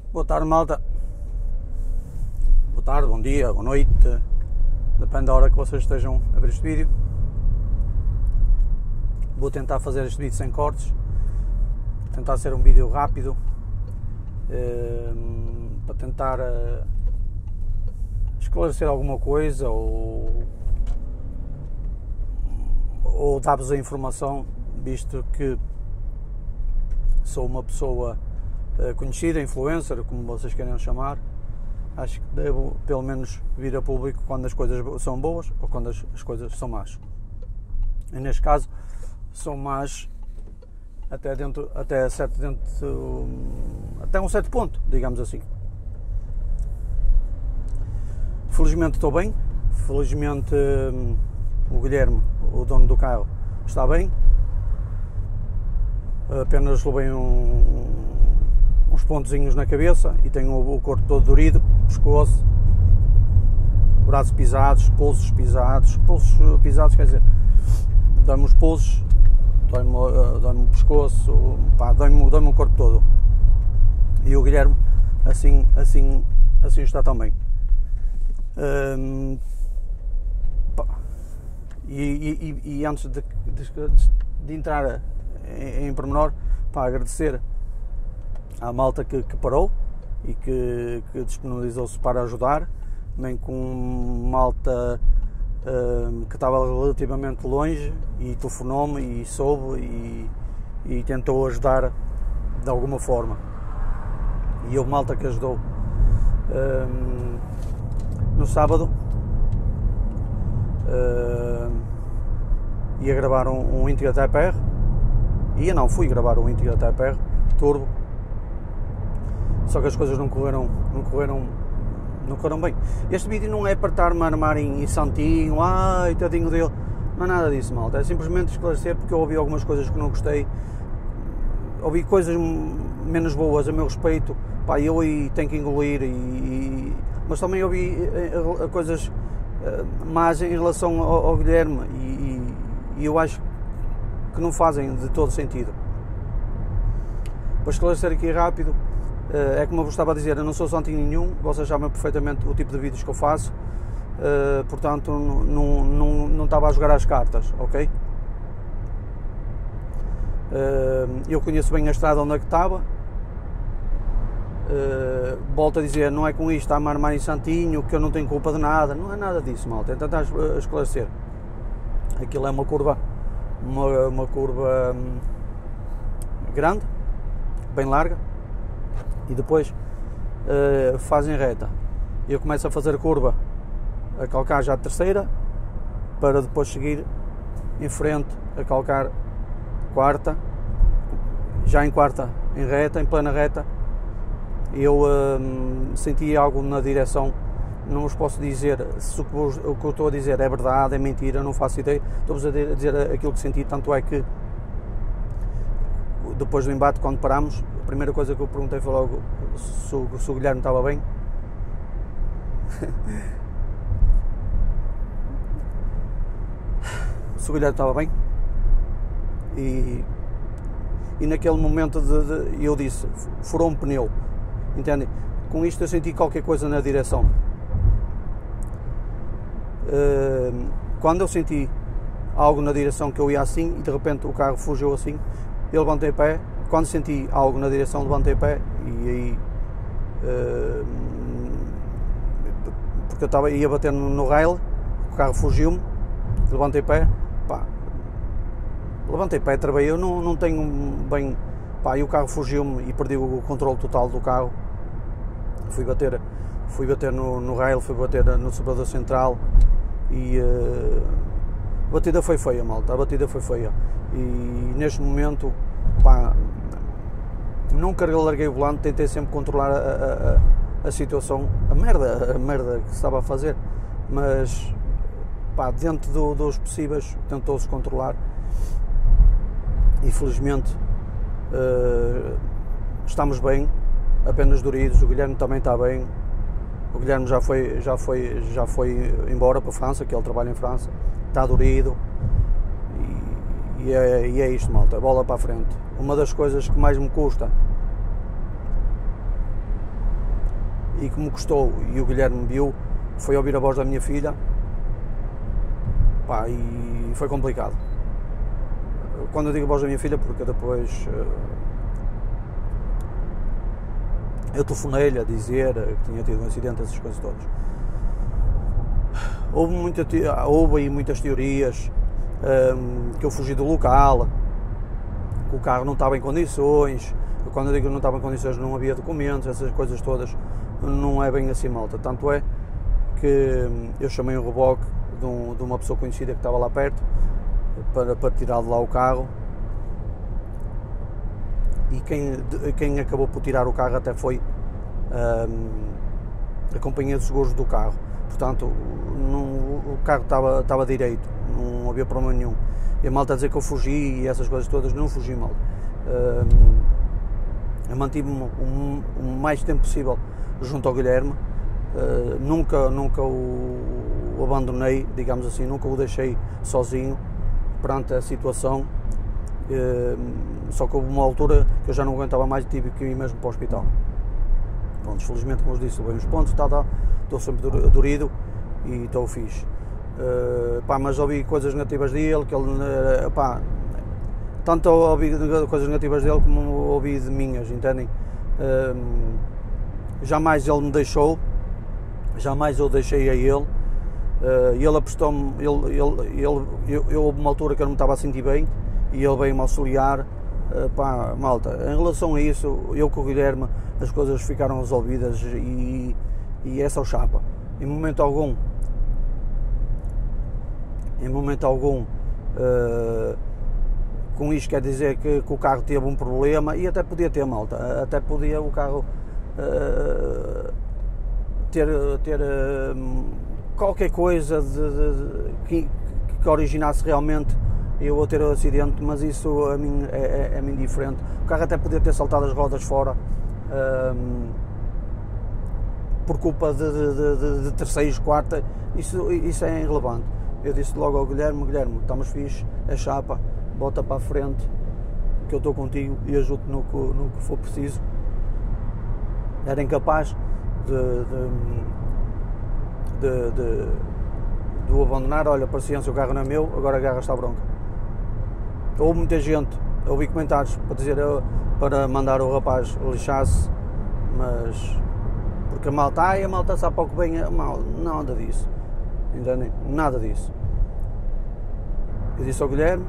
Boa tarde, malta. Boa tarde, bom dia, boa noite. Depende da hora que vocês estejam a ver este vídeo. Vou tentar fazer este vídeo sem cortes. Tentar ser um vídeo rápido. Para tentar esclarecer alguma coisa ou dar-vos a informação, visto que sou uma pessoa conhecida, influencer, como vocês querem chamar. Acho que devo pelo menos vir a público quando as coisas são boas ou quando as coisas são más. E neste caso são más até um certo ponto, digamos assim. Felizmente estou bem, felizmente o Guilherme, o dono do carro, está bem. Apenas levei uns pontozinhos na cabeça e tenho o corpo todo dorido, pescoço, braços pisados, pulsos pisados, quer dizer, dói-me os pulsos, dói-me o pescoço, dói-me o corpo todo. E o Guilherme assim está também. E antes de entrar em pormenor, agradecer à malta que parou e que disponibilizou-se para ajudar, também com malta que estava relativamente longe e telefonou-me e soube e tentou ajudar de alguma forma. E houve malta que ajudou. No sábado ia gravar um Integra Type R. Fui gravar um Integra Type R Turbo, só que as coisas não correram bem. Este vídeo não é para estar-me a armar em santinho, ai, tadinho dele, não é nada disso, malta. É simplesmente esclarecer, porque eu ouvi algumas coisas que não gostei, ouvi coisas menos boas a meu respeito, eu aí tenho que engolir, mas também ouvi coisas más em relação ao Guilherme e eu acho que não fazem de todo sentido. Para esclarecer aqui rápido, é como eu vos estava a dizer, eu não sou santinho nenhum, vocês sabem perfeitamente o tipo de vídeos que eu faço, portanto não estava a jogar às cartas, ok? Eu conheço bem a estrada onde é que estava, volto a dizer, não é com isto a me armar em santinho, que eu não tenho culpa de nada, não é nada disso, malta, é tentar esclarecer. Aquilo é uma curva grande, bem larga, e depois fazem reta. Eu começo a fazer curva, a calcar já a terceira, para depois seguir em frente a calcar quarta, já em quarta, em reta, em plena reta. Eu senti algo na direção, não vos posso dizer se o que eu estou a dizer é verdade, é mentira, não faço ideia, estou-vos a dizer aquilo que senti, tanto é que depois do embate, quando parámos, a primeira coisa que eu perguntei foi logo se o Guilherme estava bem. Se o Guilherme estava bem. E naquele momento eu disse, furou um pneu, entendem? Com isto eu senti qualquer coisa na direção. Quando eu senti algo na direção que eu ia assim e de repente o carro fugiu assim, eu levantei pé. Quando senti algo na direção, levantei pé e aí porque eu ia bater no rail, o carro fugiu-me, levantei pé, travei, eu não tenho bem, e o carro fugiu-me e perdi o controle total do carro. Fui bater no rail, fui bater no separador central e a batida foi feia, malta, e neste momento, nunca larguei o volante, tentei sempre controlar a situação, a merda que se estava a fazer, mas dentro dos possíveis tentou-se controlar e felizmente estamos bem, apenas doridos. O Guilherme também está bem. O Guilherme já foi embora para a França, que ele trabalha em França, está dorido e é isto, malta, bola para a frente. Uma das coisas que mais me custa e que me custou, e o Guilherme viu, foi ouvir a voz da minha filha, pá, e foi complicado. Quando eu digo a voz da minha filha, porque depois eu telefonei-lhe a dizer que tinha tido um acidente, essas coisas todas. Houve aí muitas teorias, que eu fugi do local, que o carro não estava em condições. Quando eu digo que não estava em condições, não havia documentos, essas coisas todas. Não é bem assim, malta. Tanto é que eu chamei um reboque de uma pessoa conhecida que estava lá perto para tirar de lá o carro, e quem acabou por tirar o carro até foi a companhia de seguros do carro. Portanto, o carro estava direito, não havia problema nenhum. E a malta a dizer que eu fugi e essas coisas todas, não fugi, malta. Eu mantive-me o mais tempo possível junto ao Guilherme, nunca o abandonei, digamos assim, nunca o deixei sozinho perante a situação. Só que houve uma altura que eu já não aguentava mais e tive que ir mesmo para o hospital. Pronto, felizmente, como eu disse, levei uns pontos, estou sempre dorido e estou fixe. Mas ouvi coisas negativas dele, que ele, tanto ouvi coisas negativas dele como ouvi de minhas, entendem? Jamais ele me deixou, jamais eu deixei a ele. Ele apostou-me, eu houve uma altura que eu não me estava a sentir bem e ele veio-me auxiliar. Malta, em relação a isso, eu com o Guilherme, as coisas ficaram resolvidas e é só chapa. Em momento algum, com isto quer dizer que o carro teve um problema, e até podia ter, malta, até podia o carro ter qualquer coisa que originasse realmente eu vou ter o acidente, mas isso a mim é-me indiferente. O carro até podia ter saltado as rodas fora por culpa de terceiros, quarta, isso é irrelevante. Eu disse logo ao Guilherme, estamos fixe, é chapa, bota para a frente, que eu estou contigo e ajudo no que for preciso. Era incapaz de o abandonar. Olha, paciência, o carro não é meu, agora agarra esta bronca. Houve muita gente, ouvi comentários para mandar o rapaz lixar-se, mas porque a malta sabe pouco bem, nada disso, entendem? Nada disso. Eu disse ao Guilherme,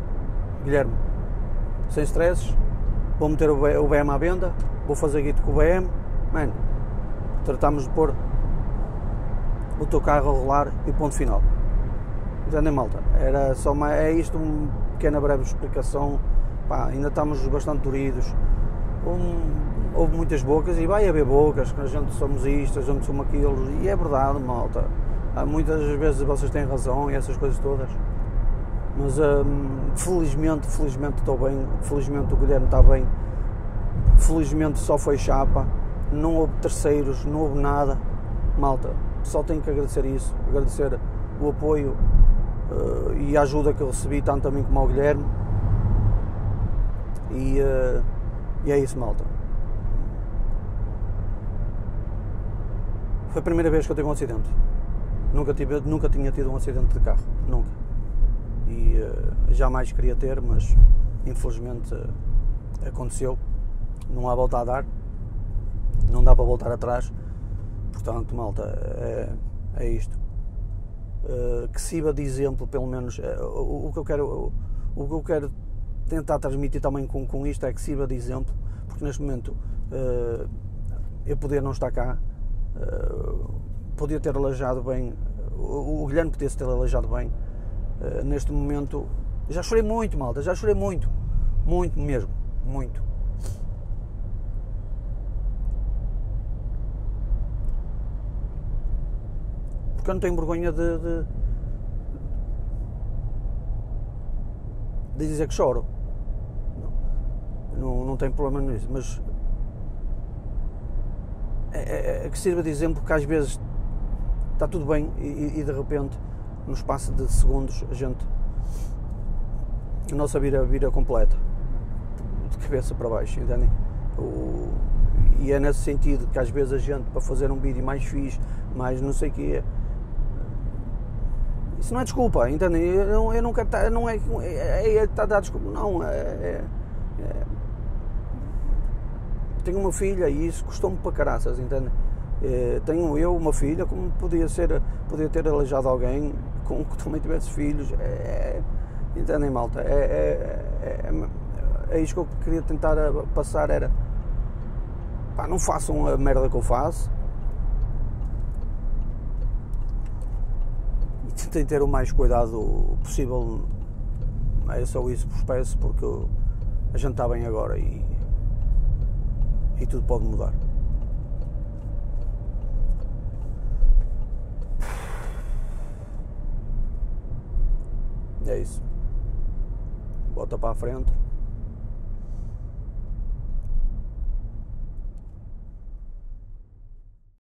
sem stresses, vou meter o BM à venda, vou fazer guito com o BM, mano, tratamos de pôr o teu carro a rolar e ponto final. Entendem, malta? Era só é isto, uma pequena breve explicação. Ainda estamos bastante doridos. Houve muitas bocas e vai haver bocas, que a gente somos isto, a gente somos aquilo, e é verdade, malta. Muitas vezes vocês têm razão e essas coisas todas, mas felizmente estou bem, felizmente o Guilherme está bem, felizmente só foi chapa, não houve terceiros, não houve nada, malta. Só tenho que agradecer isso, agradecer o apoio e a ajuda que eu recebi, tanto a mim como ao Guilherme, e é isso, malta. Foi a primeira vez que eu tive um acidente, nunca tinha tido um acidente de carro, nunca, e jamais queria ter, mas infelizmente aconteceu, não há volta a dar, não dá para voltar atrás. Portanto, malta, é isto. Que sirva de exemplo, pelo menos. O que eu quero tentar transmitir também com isto é que sirva de exemplo, porque neste momento eu podia não estar cá, podia ter aleijado bem, o Guilherme podia ter aleijado bem. Neste momento, já chorei muito, malta, muito mesmo, muito. Porque eu não tenho vergonha de dizer que choro. Não tenho problema nisso, mas é que sirva de exemplo que às vezes está tudo bem e de repente, no espaço de segundos, a nossa vida vira completa, de cabeça para baixo, entendem? E é nesse sentido que às vezes a gente, para fazer um vídeo mais fixe, mais não sei o quê, isso não é desculpa, entende? Eu não quero estar, não é estar a dar desculpa, não, tenho uma filha e isso custou-me para caraças, entende? Tenho eu uma filha, como podia ter aleijado alguém que também tivesse filhos, entendem, malta? É isto que eu queria tentar passar, era, pá, não façam a merda que eu faço e tentem ter o mais cuidado possível. É só isso que vos peço, porque a gente está bem agora e tudo pode mudar. É isso. Bota para a frente.